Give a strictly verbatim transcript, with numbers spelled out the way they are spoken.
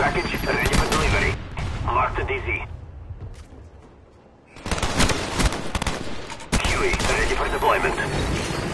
package ready for delivery. Mark the D Z. Huey ready for deployment.